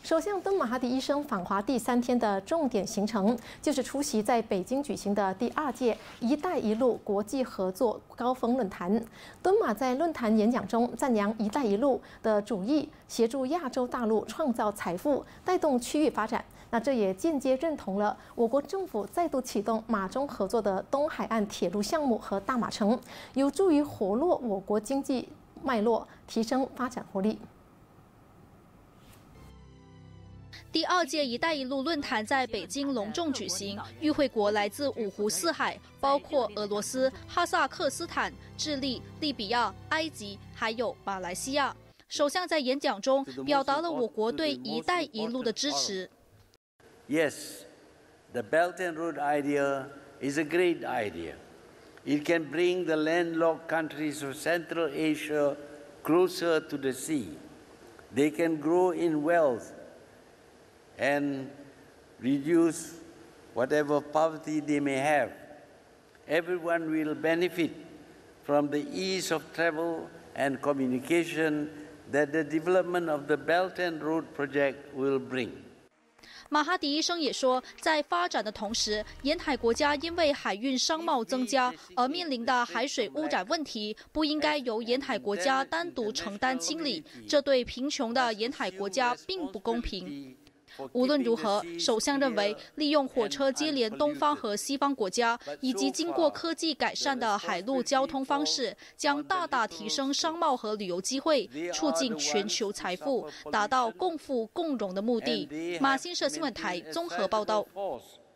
首相敦马哈迪医生访华第3天的重点行程，就是出席在北京举行的第2届“一带一路”国际合作高峰论坛。敦马在论坛演讲中赞扬“一带一路”的主意，协助亚洲大陆创造财富，带动区域发展。那这也间接认同了我国政府再度启动马中合作的东海岸铁路项目和大马城，有助于活络我国经济脉络，提升发展活力。 第2届“一带一路”论坛在北京隆重举行，与会国来自5湖4海，包括俄罗斯、哈萨克斯坦、智利、利比亚、埃及，还有马来西亚。首相在演讲中表达了我国对“一带一路”的支持。 Yes, the Belt and Road idea is a great idea. It can bring the landlocked countries of Central Asia closer to the sea. They can grow in wealth and reduce whatever poverty they may have. Everyone will benefit from the ease of travel and communication that the development of the Belt and Road project will bring. 马哈迪医生也说，在发展的同时，沿海国家因为海运商贸增加而面临的海水污染问题，不应该由沿海国家单独承担清理，这对贫穷的沿海国家并不公平。 无论如何，首相认为，利用火车接连东方和西方国家，以及经过科技改善的海陆交通方式，将大大提升商贸和旅游机会，促进全球财富，达到共富共荣的目的。马新社新闻台综合报道。